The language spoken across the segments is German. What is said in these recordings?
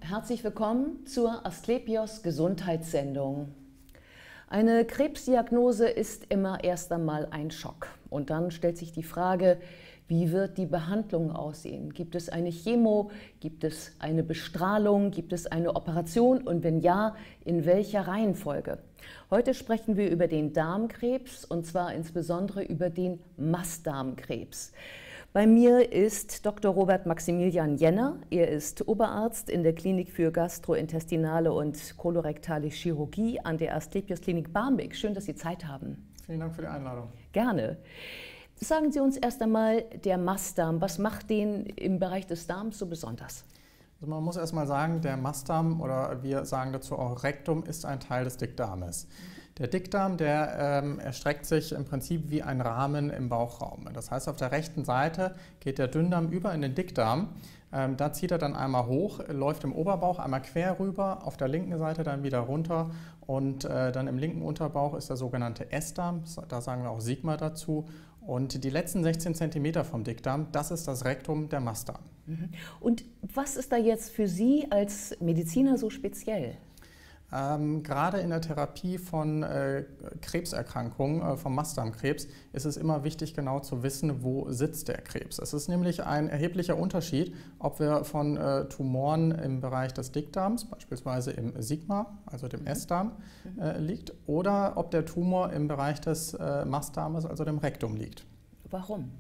Herzlich willkommen zur Asklepios Gesundheitssendung. Eine Krebsdiagnose ist immer erst einmal ein Schock. Und dann stellt sich die Frage, wie wird die Behandlung aussehen? Gibt es eine Chemo? Gibt es eine Bestrahlung? Gibt es eine Operation? Und wenn ja, in welcher Reihenfolge? Heute sprechen wir über den Darmkrebs und zwar insbesondere über den Mastdarmkrebs. Bei mir ist Dr. Robert Maximilian Jenner. Er ist Oberarzt in der Klinik für gastrointestinale und kolorektale Chirurgie an der Asklepios Klinik Barmbek. Schön, dass Sie Zeit haben. Vielen Dank für die Einladung. Gerne. Sagen Sie uns erst einmal, der Mastdarm, was macht den im Bereich des Darms so besonders? Also man muss erst mal sagen, der Mastdarm, oder wir sagen dazu auch Rektum, ist ein Teil des Dickdarmes. Der Dickdarm, der erstreckt sich im Prinzip wie ein Rahmen im Bauchraum. Das heißt, auf der rechten Seite geht der Dünndarm über in den Dickdarm. Da zieht er dann einmal hoch, läuft im Oberbauch einmal quer rüber, auf der linken Seite dann wieder runter und dann im linken Unterbauch ist der sogenannte Essdarm, da sagen wir auch Sigma dazu. Und die letzten 16 cm vom Dickdarm, das ist das Rektum, der Mastdarm. Und was ist da jetzt für Sie als Mediziner so speziell? Gerade in der Therapie von Krebserkrankungen, vom Mastdarmkrebs, ist es immer wichtig, genau zu wissen, wo sitzt der Krebs. Es ist nämlich ein erheblicher Unterschied, ob wir von Tumoren im Bereich des Dickdarms, beispielsweise im Sigma, also dem Essdarm, liegt, oder ob der Tumor im Bereich des Mastdarmes, also dem Rektum, liegt. Warum?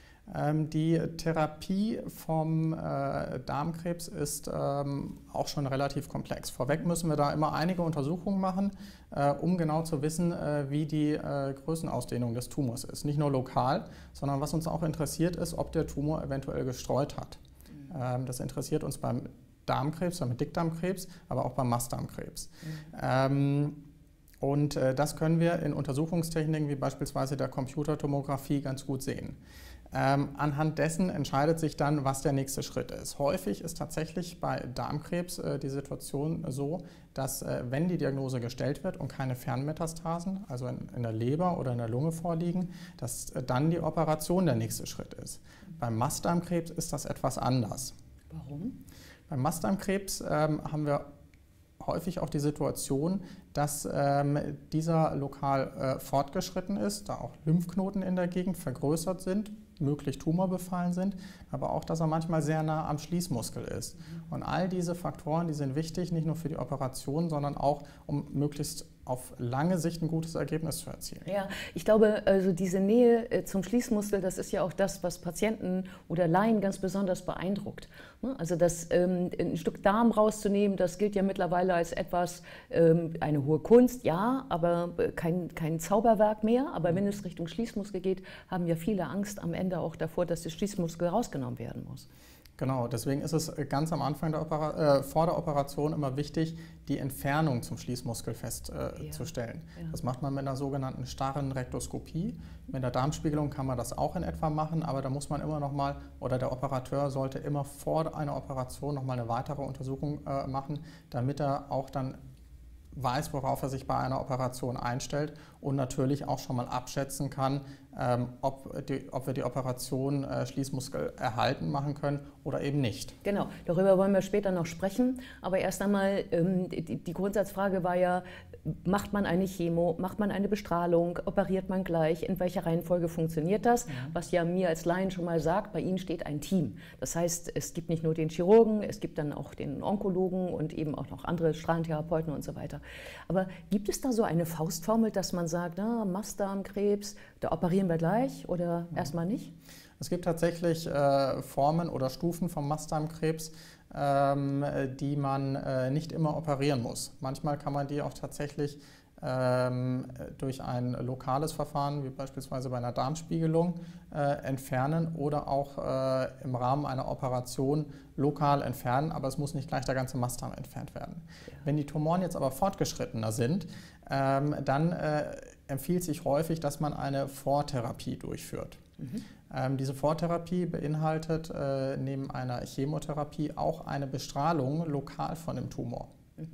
Die Therapie vom Darmkrebs ist auch schon relativ komplex. Vorweg müssen wir da immer einige Untersuchungen machen, um genau zu wissen, wie die Größenausdehnung des Tumors ist. Nicht nur lokal, sondern was uns auch interessiert ist, ob der Tumor eventuell gestreut hat. Das interessiert uns beim Darmkrebs, beim Dickdarmkrebs, aber auch beim Mastdarmkrebs. Und das können wir in Untersuchungstechniken wie beispielsweise der Computertomographie ganz gut sehen. Anhand dessen entscheidet sich dann, was der nächste Schritt ist. Häufig ist tatsächlich bei Darmkrebs die Situation so, dass wenn die Diagnose gestellt wird und keine Fernmetastasen, also in der Leber oder in der Lunge vorliegen, dass dann die Operation der nächste Schritt ist. Beim Mastdarmkrebs ist das etwas anders. Warum? Beim Mastdarmkrebs haben wir häufig auch die Situation, dass dieser lokal fortgeschritten ist, da auch Lymphknoten in der Gegend vergrößert sind, möglich tumorbefallen sind, aber auch, dass er manchmal sehr nah am Schließmuskel ist. Und all diese Faktoren, die sind wichtig, nicht nur für die Operation, sondern auch, um möglichst auf lange Sicht ein gutes Ergebnis zu erzielen. Ja, ich glaube, also diese Nähe zum Schließmuskel, das ist ja auch das, was Patienten oder Laien ganz besonders beeindruckt. Also das, ein Stück Darm rauszunehmen, das gilt ja mittlerweile als etwas, eine hohe Kunst, ja, aber kein Zauberwerk mehr. Aber wenn es Richtung Schließmuskel geht, haben ja viele Angst am Ende auch davor, dass der Schließmuskel rausgenommen werden muss. Genau, deswegen ist es ganz am Anfang vor der Operation immer wichtig, die Entfernung zum Schließmuskel festzustellen. Ja. Das macht man mit einer sogenannten starren Rektoskopie. Mit der Darmspiegelung kann man das auch in etwa machen, aber da muss man immer noch mal, oder der Operateur sollte immer vor einer Operation noch mal eine weitere Untersuchung machen, damit er auch dann weiß, worauf er sich bei einer Operation einstellt und natürlich auch schon mal abschätzen kann, ob wir die Operation Schließmuskel erhalten machen können oder eben nicht. Genau, darüber wollen wir später noch sprechen, aber erst einmal die Grundsatzfrage war ja, macht man eine Chemo, macht man eine Bestrahlung, operiert man gleich, in welcher Reihenfolge funktioniert das? Ja. Was ja mir als Laien schon mal sagt, bei Ihnen steht ein Team. Das heißt, es gibt nicht nur den Chirurgen, es gibt dann auch den Onkologen und eben auch noch andere Strahlentherapeuten und so weiter. Aber gibt es da so eine Faustformel, dass man sagt, na, Mastdarmkrebs, da operieren wir gleich oder erstmal nicht? Es gibt tatsächlich Formen oder Stufen vom Mastdarmkrebs, die man nicht immer operieren muss. Manchmal kann man die auch tatsächlich durch ein lokales Verfahren, wie beispielsweise bei einer Darmspiegelung, entfernen oder auch im Rahmen einer Operation lokal entfernen, aber es muss nicht gleich der ganze Mastdarm entfernt werden. Ja. Wenn die Tumoren jetzt aber fortgeschrittener sind, dann empfiehlt sich häufig, dass man eine Vortherapie durchführt. Diese Vortherapie beinhaltet neben einer Chemotherapie auch eine Bestrahlung lokal von dem Tumor.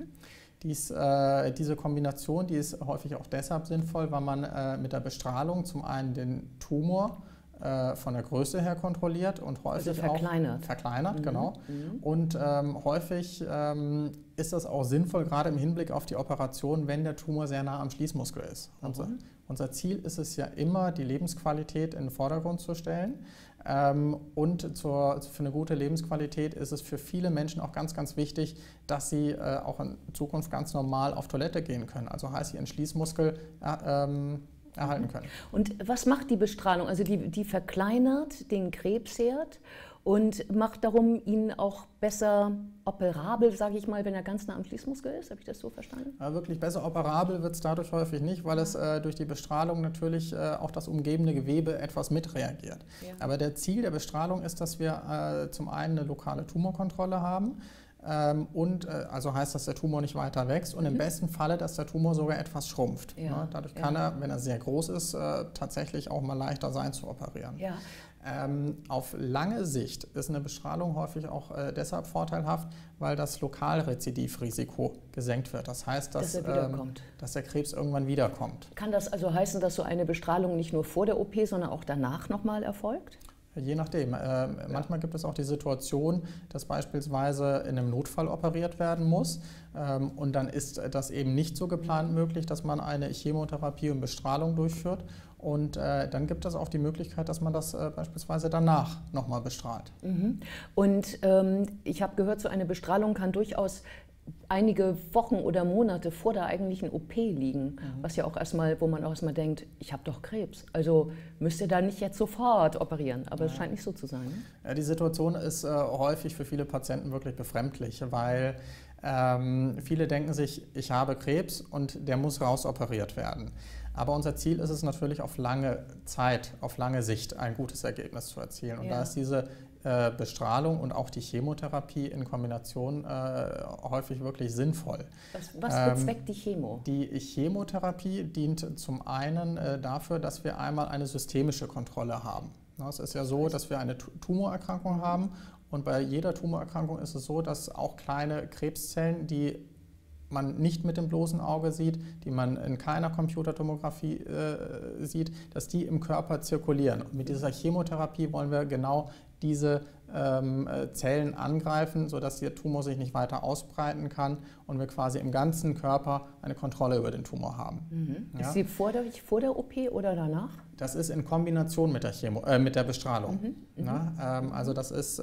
Diese Kombination, die ist häufig auch deshalb sinnvoll, weil man mit der Bestrahlung zum einen den Tumor von der Größe her kontrolliert und häufig also verkleinert. Auch verkleinert, genau. Und häufig ist das auch sinnvoll, gerade im Hinblick auf die Operation, wenn der Tumor sehr nah am Schließmuskel ist. Unser Ziel ist es ja immer, die Lebensqualität in den Vordergrund zu stellen. Und für eine gute Lebensqualität ist es für viele Menschen auch ganz, ganz wichtig, dass sie auch in Zukunft ganz normal auf Toilette gehen können. Also heißt, ihren Schließmuskel erhalten können. Und was macht die Bestrahlung? Also die verkleinert den Krebsherd und macht darum ihn auch besser operabel, sage ich mal, wenn er ganz nah am Schließmuskel ist. Habe ich das so verstanden? Ja, wirklich besser operabel wird es dadurch häufig nicht, weil es durch die Bestrahlung natürlich auch das umgebende Gewebe etwas mitreagiert. Ja. Aber der Ziel der Bestrahlung ist, dass wir zum einen eine lokale Tumorkontrolle haben. Also heißt, dass der Tumor nicht weiter wächst und im besten Falle, dass der Tumor sogar etwas schrumpft. Ja. Dadurch kann er, wenn er sehr groß ist, tatsächlich auch mal leichter sein zu operieren. Ja. Auf lange Sicht ist eine Bestrahlung häufig auch deshalb vorteilhaft, weil das Lokalrezidivrisiko gesenkt wird. Das heißt, dass der Krebs irgendwann wiederkommt. Kann das also heißen, dass so eine Bestrahlung nicht nur vor der OP, sondern auch danach nochmal erfolgt? Je nachdem. Manchmal gibt es auch die Situation, dass beispielsweise in einem Notfall operiert werden muss und dann ist das eben nicht so geplant möglich, dass man eine Chemotherapie und Bestrahlung durchführt und dann gibt es auch die Möglichkeit, dass man das beispielsweise danach nochmal bestrahlt. Und ich habe gehört, so eine Bestrahlung kann durchaus einige Wochen oder Monate vor der eigentlichen OP liegen, was ja auch erstmal, wo man auch erstmal denkt, ich habe doch Krebs, also müsst ihr da nicht jetzt sofort operieren, aber es scheint nicht so zu sein. Ne? Ja, die Situation ist häufig für viele Patienten wirklich befremdlich, weil viele denken sich, ich habe Krebs und der muss rausoperiert werden. Aber unser Ziel ist es natürlich auf lange Zeit, auf lange Sicht ein gutes Ergebnis zu erzielen. Und da ist diese Bestrahlung und auch die Chemotherapie in Kombination häufig wirklich sinnvoll. Was bezweckt die Chemo? Die Chemotherapie dient zum einen dafür, dass wir einmal eine systemische Kontrolle haben. Es ist ja so, dass wir eine Tumorerkrankung haben und bei jeder Tumorerkrankung ist es so, dass auch kleine Krebszellen, die man nicht mit dem bloßen Auge sieht, die man in keiner Computertomographie sieht, dass die im Körper zirkulieren. Und mit dieser Chemotherapie wollen wir genau diese Zellen angreifen, sodass der Tumor sich nicht weiter ausbreiten kann und wir quasi im ganzen Körper eine Kontrolle über den Tumor haben. Ja? Ist sie vor der OP oder danach? Das ist in Kombination mit der Bestrahlung. Also das ist,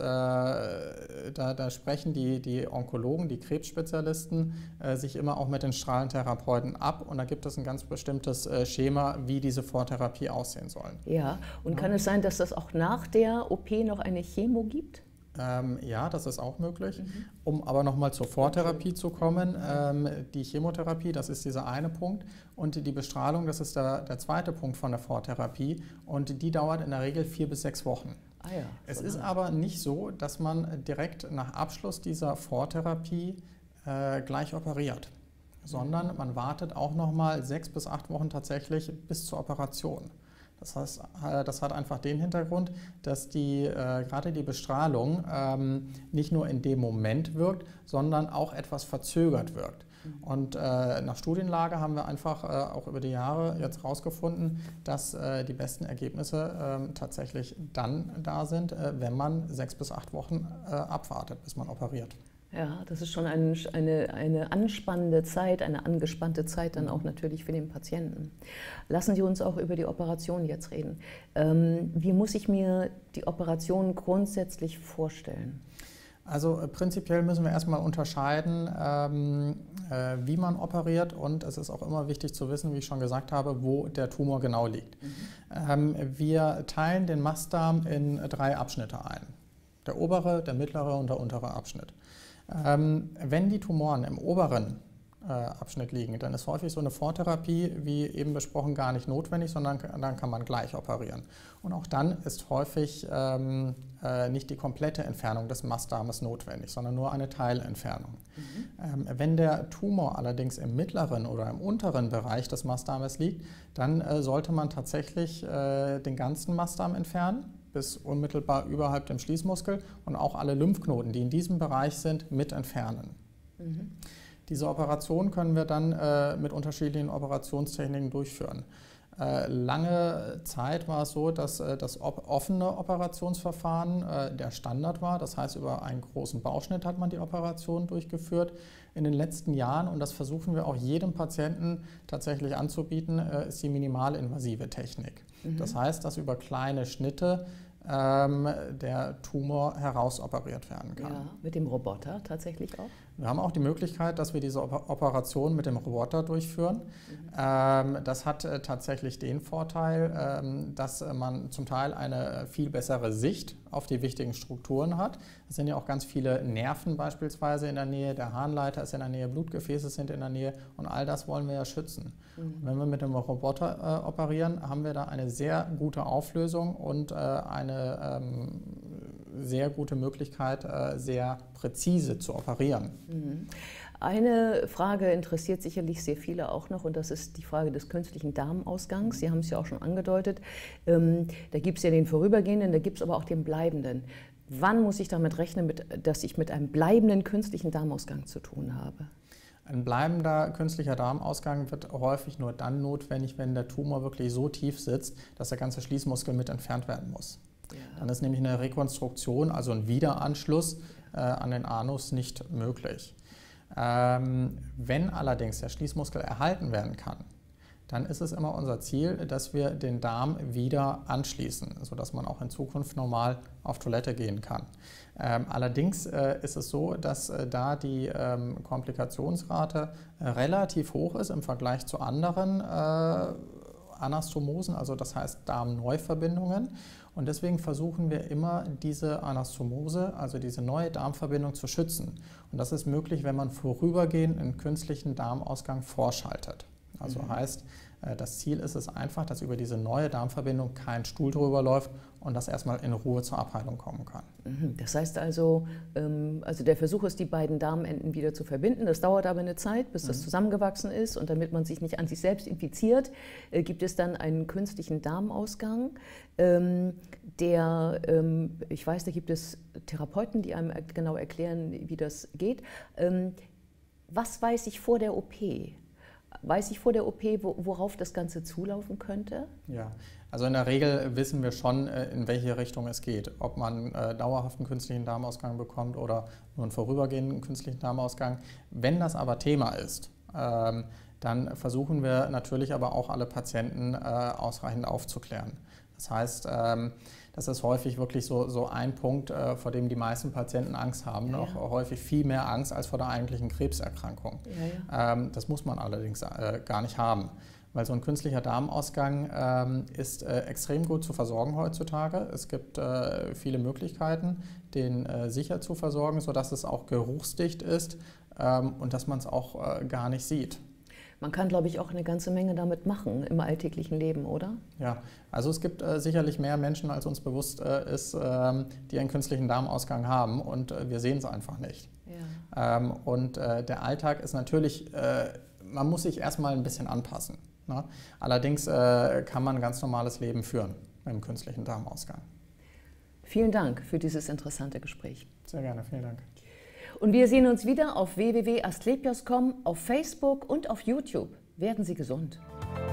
da sprechen die Onkologen, die Krebsspezialisten sich immer auch mit den Strahlentherapeuten ab und da gibt es ein ganz bestimmtes Schema, wie diese Vortherapie aussehen soll. Ja, und kann es sein, dass das auch nach der OP noch eine Chemo gibt? Ja, das ist auch möglich. Um aber nochmal zur Vortherapie zu kommen, die Chemotherapie, das ist dieser eine Punkt und die Bestrahlung, das ist der zweite Punkt von der Vortherapie und die dauert in der Regel 4 bis 6 Wochen. Es ist aber nicht so, dass man direkt nach Abschluss dieser Vortherapie gleich operiert, sondern man wartet auch nochmal 6 bis 8 Wochen tatsächlich bis zur Operation. Das heißt, das hat einfach den Hintergrund, dass gerade die Bestrahlung nicht nur in dem Moment wirkt, sondern auch etwas verzögert wirkt. Und nach Studienlage haben wir einfach auch über die Jahre jetzt herausgefunden, dass die besten Ergebnisse tatsächlich dann da sind, wenn man 6 bis 8 Wochen abwartet, bis man operiert. Ja, das ist schon eine anspannende Zeit, eine angespannte Zeit dann auch natürlich für den Patienten. Lassen Sie uns auch über die Operation jetzt reden. Wie muss ich mir die Operation grundsätzlich vorstellen? Also prinzipiell müssen wir erstmal unterscheiden, wie man operiert und es ist auch immer wichtig zu wissen, wie ich schon gesagt habe, wo der Tumor genau liegt. Wir teilen den Mastdarm in 3 Abschnitte ein. Der obere, der mittlere und der untere Abschnitt. Wenn die Tumoren im oberen Abschnitt liegen, dann ist häufig so eine Vortherapie, wie eben besprochen, gar nicht notwendig, sondern dann kann man gleich operieren. Und auch dann ist häufig nicht die komplette Entfernung des Mastdarmes notwendig, sondern nur eine Teilentfernung. Wenn der Tumor allerdings im mittleren oder im unteren Bereich des Mastdarmes liegt, dann sollte man tatsächlich den ganzen Mastdarm entfernen, bis unmittelbar überhalb dem Schließmuskel und auch alle Lymphknoten, die in diesem Bereich sind, mit entfernen. Diese Operation können wir dann mit unterschiedlichen Operationstechniken durchführen. Lange Zeit war es so, dass das offene Operationsverfahren der Standard war. Das heißt, über einen großen Bauchschnitt hat man die Operation durchgeführt. In den letzten Jahren, und das versuchen wir auch jedem Patienten tatsächlich anzubieten, ist die minimalinvasive Technik. Das heißt, dass über kleine Schnitte der Tumor herausoperiert werden kann. Ja, mit dem Roboter tatsächlich auch? Wir haben auch die Möglichkeit, dass wir diese Operation mit dem Roboter durchführen. Das hat tatsächlich den Vorteil, dass man zum Teil eine viel bessere Sicht auf die wichtigen Strukturen hat. Es sind ja auch ganz viele Nerven beispielsweise in der Nähe, der Harnleiter ist in der Nähe, Blutgefäße sind in der Nähe und all das wollen wir ja schützen. Wenn wir mit dem Roboter operieren, haben wir da eine sehr gute Auflösung und eine sehr gute Möglichkeit, sehr präzise zu operieren. Eine Frage interessiert sicherlich sehr viele auch noch und das ist die Frage des künstlichen Darmausgangs. Sie haben es ja auch schon angedeutet. Da gibt es ja den vorübergehenden, da gibt es aber auch den bleibenden. Wann muss ich damit rechnen, dass ich mit einem bleibenden künstlichen Darmausgang zu tun habe? Ein bleibender künstlicher Darmausgang wird häufig nur dann notwendig, wenn der Tumor wirklich so tief sitzt, dass der ganze Schließmuskel mit entfernt werden muss. Ja. Dann ist nämlich eine Rekonstruktion, also ein Wiederanschluss an den Anus nicht möglich. Wenn allerdings der Schließmuskel erhalten werden kann, dann ist es immer unser Ziel, dass wir den Darm wieder anschließen, sodass man auch in Zukunft normal auf Toilette gehen kann. Allerdings ist es so, dass da die Komplikationsrate relativ hoch ist im Vergleich zu anderen Anastomosen, also das heißt Darm-Neuverbindungen. Und deswegen versuchen wir immer, diese Anastomose, also diese neue Darmverbindung, zu schützen. Und das ist möglich, wenn man vorübergehend einen künstlichen Darmausgang vorschaltet. Also heißt, das Ziel ist es einfach, dass über diese neue Darmverbindung kein Stuhl drüber läuft und das erstmal in Ruhe zur Abheilung kommen kann. Das heißt also der Versuch ist, die beiden Darmenden wieder zu verbinden. Das dauert aber eine Zeit, bis das zusammengewachsen ist. Und damit man sich nicht an sich selbst infiziert, gibt es dann einen künstlichen Darmausgang. Ich weiß, da gibt es Therapeuten, die einem genau erklären, wie das geht. Was weiß ich vor der OP? Weiß ich vor der OP, worauf das Ganze zulaufen könnte? Ja, also in der Regel wissen wir schon, in welche Richtung es geht. Ob man dauerhaften künstlichen Darmausgang bekommt oder nur einen vorübergehenden künstlichen Darmausgang. Wenn das aber Thema ist, dann versuchen wir natürlich aber auch alle Patienten ausreichend aufzuklären. Das heißt, das ist häufig wirklich so ein Punkt, vor dem die meisten Patienten Angst haben, noch häufig viel mehr Angst als vor der eigentlichen Krebserkrankung. Das muss man allerdings gar nicht haben, weil so ein künstlicher Darmausgang ist extrem gut zu versorgen heutzutage. Es gibt viele Möglichkeiten, den sicher zu versorgen, sodass es auch geruchsdicht ist und dass man es auch gar nicht sieht. Man kann, glaube ich, auch eine ganze Menge damit machen im alltäglichen Leben, oder? Ja, also es gibt sicherlich mehr Menschen, als uns bewusst ist, die einen künstlichen Darmausgang haben und wir sehen es einfach nicht. Ja. Der Alltag ist natürlich, man muss sich erstmal ein bisschen anpassen. Ne? Allerdings kann man ein ganz normales Leben führen mit dem künstlichen Darmausgang. Vielen Dank für dieses interessante Gespräch. Sehr gerne, vielen Dank. Und wir sehen uns wieder auf www.asklepios.com, auf Facebook und auf YouTube. Werden Sie gesund!